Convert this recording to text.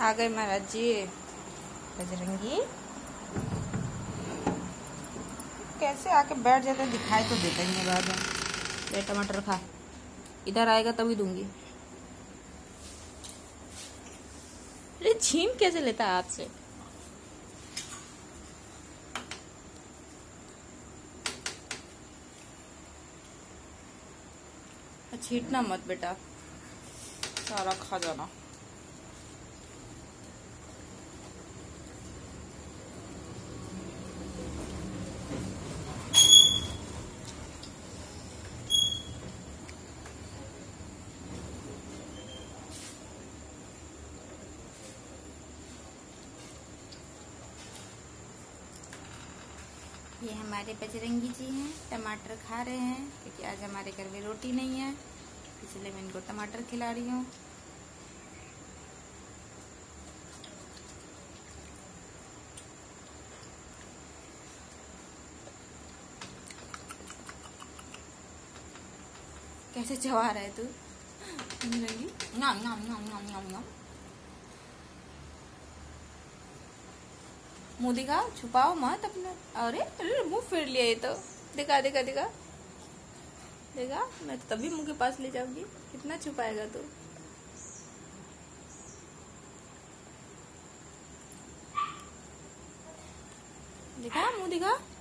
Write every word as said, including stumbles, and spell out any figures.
आ गए महाराज जी बजरंगी। कैसे आके बैठ जाते, दिखाई तो देता ही नहीं बाद में। ये टमाटर खा, इधर आएगा तभी दूंगी। अरे छीन कैसे लेता है हाथ से। छीटना मत बेटा, सारा खा जाना। ये हमारे बजरंगी जी हैं, टमाटर खा रहे हैं क्योंकि आज हमारे घर में रोटी नहीं है, इसलिए मैं इनको टमाटर खिला रही हूँ। कैसे चबा रहा है तू बजरंगी? नाम नाम नाम नाम नाम नाम। मुंह दिखा, छुपाओ मत अपना। अरे अरे मुंह फेर लिया ये तो। दिखा दिखा दिखा देखा, मैं तो तभी मुंह के पास ले जाऊंगी। कितना छुपाएगा तू? दिखा मुंह दिखा।